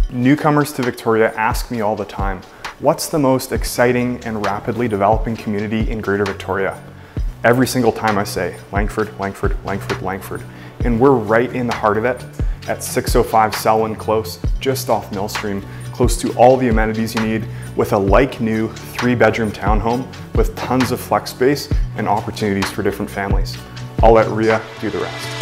Newcomers to Victoria ask me all the time, what's the most exciting and rapidly developing community in Greater Victoria? Every single time I say, Langford, Langford, Langford, Langford. And we're right in the heart of it at 605 Selwyn Close, just off Millstream, close to all the amenities you need with a like-new 3-bedroom townhome with tons of flex space and opportunities for different families. I'll let Ria do the rest.